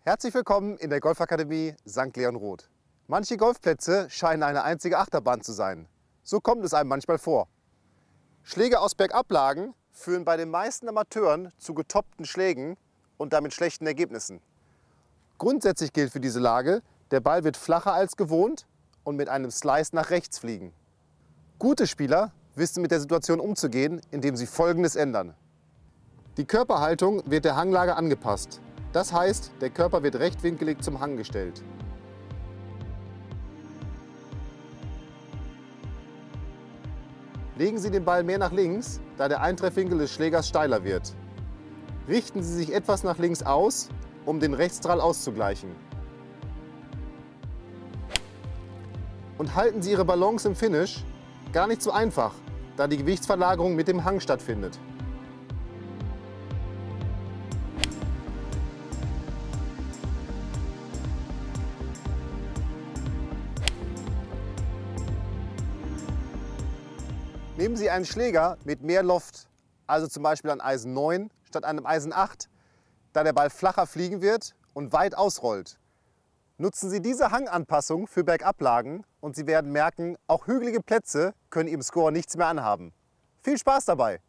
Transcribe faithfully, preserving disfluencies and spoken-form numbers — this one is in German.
Herzlich willkommen in der Golfakademie Sankt Leon Roth. Manche Golfplätze scheinen eine einzige Achterbahn zu sein. So kommt es einem manchmal vor. Schläge aus Bergablagen führen bei den meisten Amateuren zu getoppten Schlägen und damit schlechten Ergebnissen. Grundsätzlich gilt für diese Lage, der Ball wird flacher als gewohnt und mit einem Slice nach rechts fliegen. Gute Spieler wissen mit der Situation umzugehen, indem sie Folgendes ändern. Die Körperhaltung wird der Hanglage angepasst. Das heißt, der Körper wird rechtwinkelig zum Hang gestellt. Legen Sie den Ball mehr nach links, da der Eintreffwinkel des Schlägers steiler wird. Richten Sie sich etwas nach links aus, um den Rechtsdrall auszugleichen. Und halten Sie Ihre Balance im Finish gar nicht so einfach, da die Gewichtsverlagerung mit dem Hang stattfindet. Nehmen Sie einen Schläger mit mehr Loft, also zum Beispiel ein Eisen neun statt einem Eisen acht, da der Ball flacher fliegen wird und weit ausrollt. Nutzen Sie diese Hanganpassung für Bergablagen und Sie werden merken, auch hügelige Plätze können Ihrem Score nichts mehr anhaben. Viel Spaß dabei!